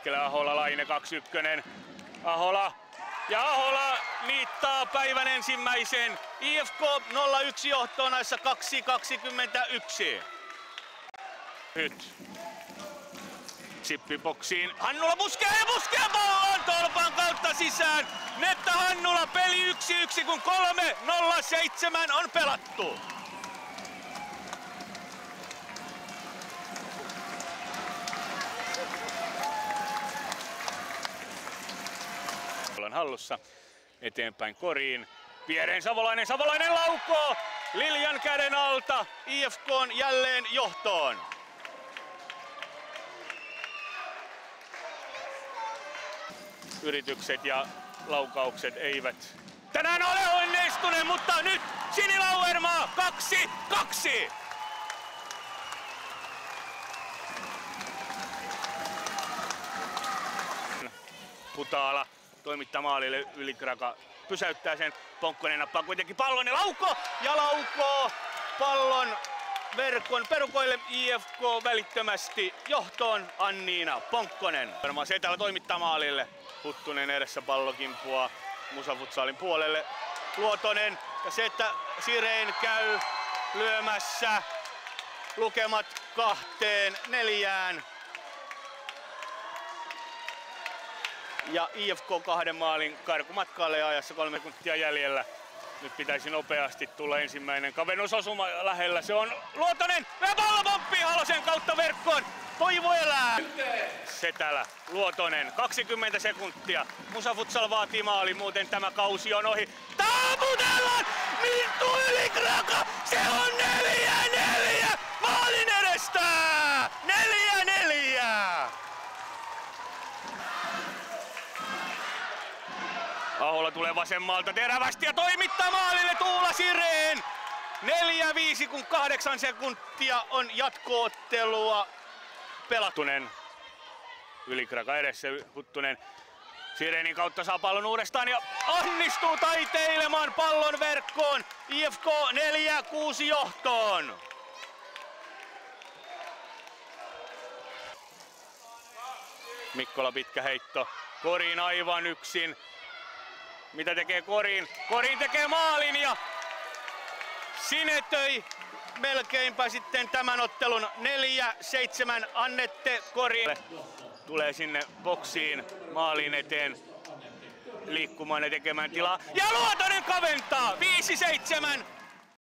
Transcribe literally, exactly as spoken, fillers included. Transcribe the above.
keskellä Ahola, Laine kaksi yksi. Ahola ja Ahola niittaa päivän ensimmäisen. I F K nolla yksi johtoon näissä kaksi kaksikymmentäyksi. Nyt chippiboksiin. Hannula puskee ja puskee pallon tolpan kautta sisään. Netta Hannula, peli yksi yksi, kun kolme nolla seitsemän on pelattu. Ollaan hallussa eteenpäin koriin. Viereen Savolainen, Savolainen laukoo Liljan käden alta. I F K on jälleen johtoon. Yritykset ja laukaukset eivät tänään ole onnistuneet, mutta nyt Sini Lauermaa kaksi kaksi. Putaala toimittaa maalille, Ylikraka pysäyttää sen, Ponkkonen nappaa kuitenkin pallon ja laukoo ja laukoo pallon verkon perukoille. I F K välittömästi johtoon, Anniina Ponkkonen. Varmaan Setälä toimittaa maalille, Huttunen edessä, pallo kimpuaa Musa Futsalin puolelle. Luotonen ja Setä, Sireen käy lyömässä lukemat kahteen neljään. Ja I F K kahden maalin karkumatkalle ajassa kolme sekuntia jäljellä. Nyt pitäisi nopeasti tulla ensimmäinen kavennusosuma lähellä. Se on Luotonen ja pallo pomppii Halosen kautta verkkoon. Toivo elää. Setälä, Luotonen, kaksikymmentä sekuntia. Musa Futsal vaatii maali, muuten tämä kausi on ohi. Taaputellaan! Minttu Ylikraka! Se on neljä neljä! Maalin edestä! Neljä neljä! Ahola tulee vasemmalta terävästi ja toimittaa maalille Tuula Sireen. neljä viisi kun kahdeksan sekuntia on jatko-ottelua pelattunen. Ylikraka edessä, Huttunen Sireenin kautta saa pallon uudestaan ja onnistuu taiteilemaan pallon verkkoon. I F K neljä kuusi johtoon. Mikkola pitkä heitto, koriin aivan yksin. Mitä tekee Koriin? Koriin tekee maalin ja sinetöi melkeinpä sitten tämän ottelun. neljä seitsemän Annette Koriin. Tulee sinne boksiin maalin eteen liikkumaan ja tekemään tilaa. Ja Luotonen kaventaa viisi seitsemän.